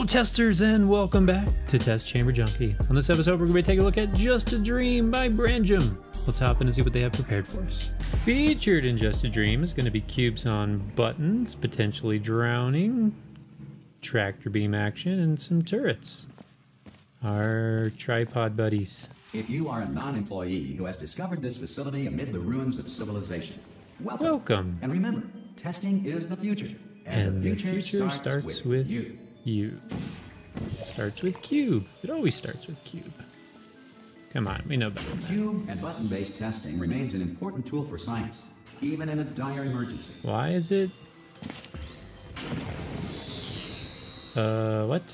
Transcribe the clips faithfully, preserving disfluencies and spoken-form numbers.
Hello testers and welcome back to Test Chamber Junkie. On this episode we're going to be taking a look at Just a Dream by Branjum. Let's hop in and see what they have prepared for us. Featured in Just a Dream is going to be cubes on buttons, potentially drowning, tractor beam action, and some turrets. Our tripod buddies. If you are a non-employee who has discovered this facility amid the ruins of civilization, welcome. Welcome. And remember, testing is the future. And, and the the future, future starts, starts with, with you. you. Starts with cube. It always starts with cube. Come on, we know better. Cube and button-based testing remains an important tool for science, even in a dire emergency. Why is it? Uh, what?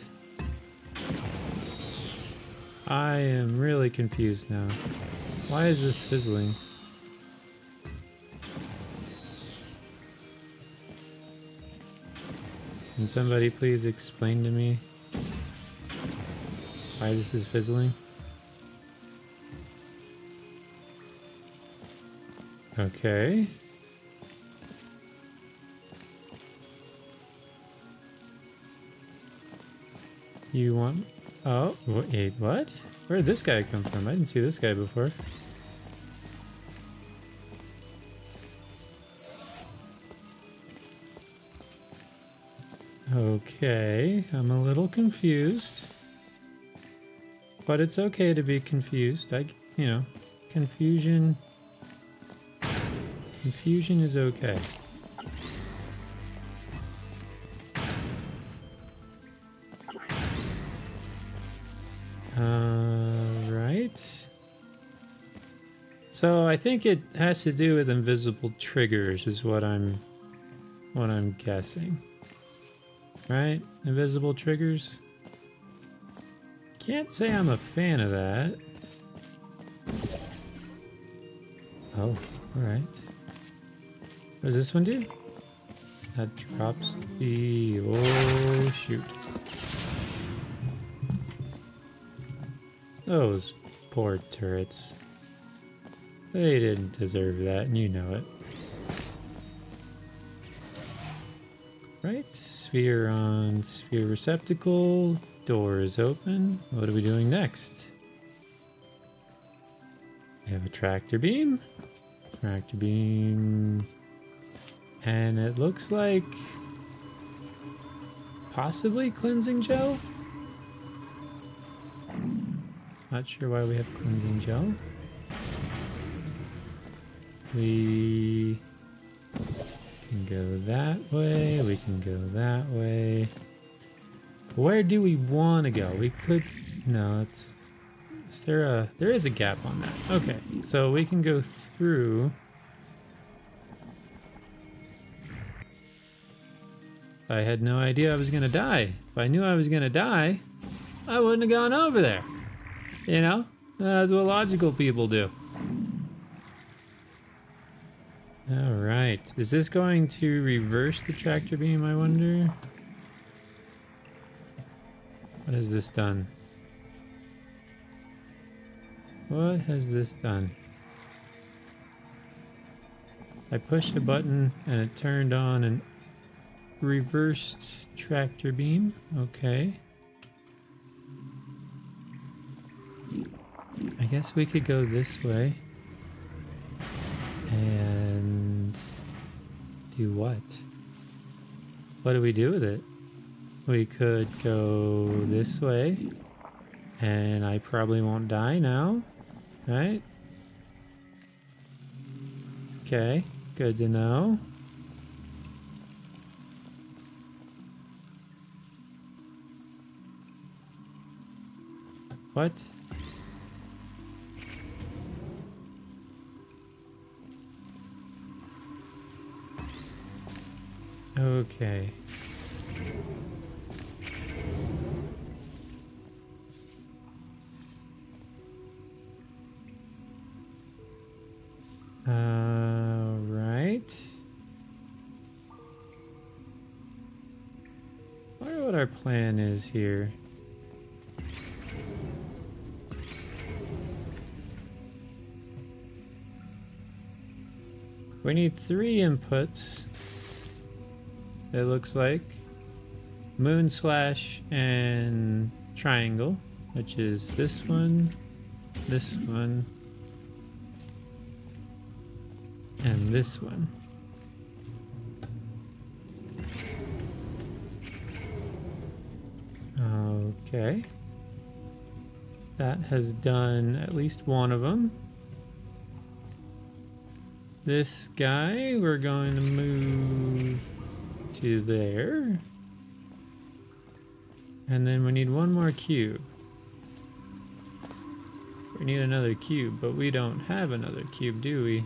I am really confused now. Why is this fizzling? Can somebody please explain to me why this is fizzling? Okay. You want... Oh, wait, what? Where did this guy come from? I didn't see this guy before. Okay, I'm a little confused. But it's okay to be confused. I, you know, confusion... Confusion is okay. Uh, right. So I think it has to do with invisible triggers is what I'm what I'm guessing. Right? Invisible triggers? Can't say I'm a fan of that. Oh, alright. What does this one do? That drops the... Oh, shoot. Those poor turrets. They didn't deserve that, and you know it. Right, sphere on sphere receptacle. Door is open. What are we doing next? We have a tractor beam. Tractor beam... And it looks like possibly cleansing gel? Not sure why we have cleansing gel. We can go that way, we can go that way. Where do we want to go? We could... No, it's... Is there a... There is a gap on that. Okay, so we can go through... I had no idea I was gonna die. If I knew I was gonna die, I wouldn't have gone over there. You know? That's what logical people do. Alright. Is this going to reverse the tractor beam, I wonder? What has this done? What has this done? I pushed a button and it turned on an reversed tractor beam. Okay. I guess we could go this way. And do what? What do we do with it? We could go this way. And I probably won't die now. Right? Okay. Good to know. What? Okay. All right. I wonder what our plan is here. We need three inputs, it looks like. Moon Slash and Triangle, which is this one, this one, and this one. Okay. That has done at least one of them. This guy, we're going to move to there. And then we need one more cube. We need another cube, but we don't have another cube, do we?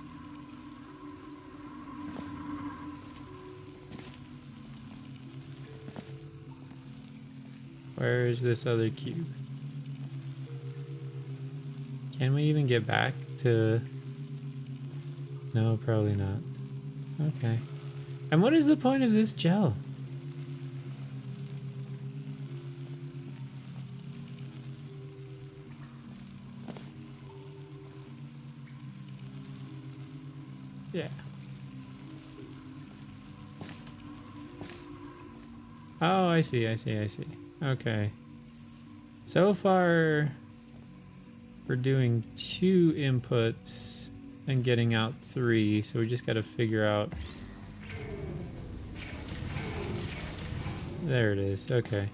Where is this other cube? Can we even get back to... No, probably not. Okay. And what is the point of this gel? Yeah. Oh, I see, I see, I see. Okay. So far, we're doing two inputs and getting out three, so we just got to figure out... There it is, okay.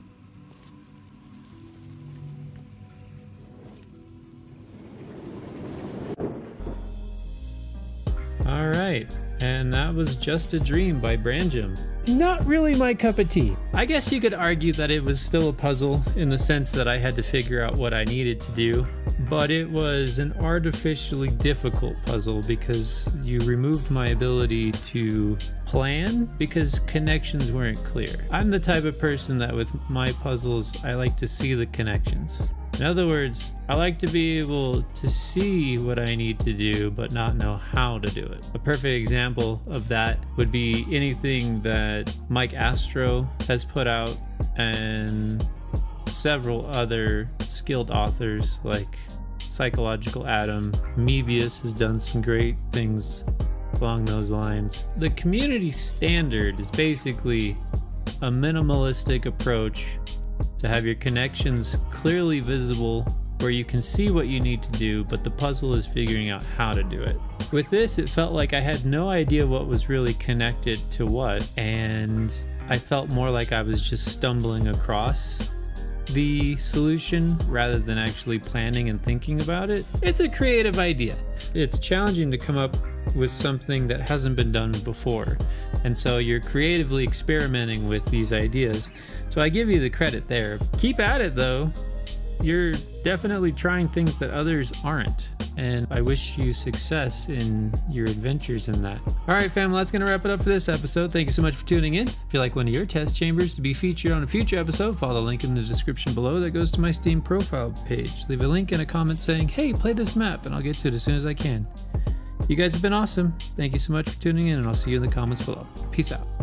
Alright, and that was Just a Dream by Branjam. Not really my cup of tea. I guess you could argue that it was still a puzzle in the sense that I had to figure out what I needed to do, but it was an artificially difficult puzzle because you removed my ability to plan because connections weren't clear. I'm the type of person that with my puzzles, I like to see the connections. In other words, I like to be able to see what I need to do, but not know how to do it. A perfect example of that would be anything that Mike Astro has put out and several other skilled authors like Psychological Adam. Mevius has done some great things along those lines. The community standard is basically a minimalistic approach to have your connections clearly visible where you can see what you need to do, but the puzzle is figuring out how to do it. With this, it felt like I had no idea what was really connected to what, and I felt more like I was just stumbling across the solution rather than actually planning and thinking about it. It's a creative idea. It's challenging to come up with something that hasn't been done before, and so you're creatively experimenting with these ideas, so I give you the credit there. Keep at it though. You're definitely trying things that others aren't, and I wish you success in your adventures in that. Alright fam, that's gonna wrap it up for this episode. Thank you so much for tuning in. If you'd like one of your test chambers to be featured on a future episode, follow the link in the description below that goes to my Steam profile page. Leave a link and a comment saying, hey, play this map, and I'll get to it as soon as I can. You guys have been awesome. Thank you so much for tuning in, and I'll see you in the comments below. Peace out.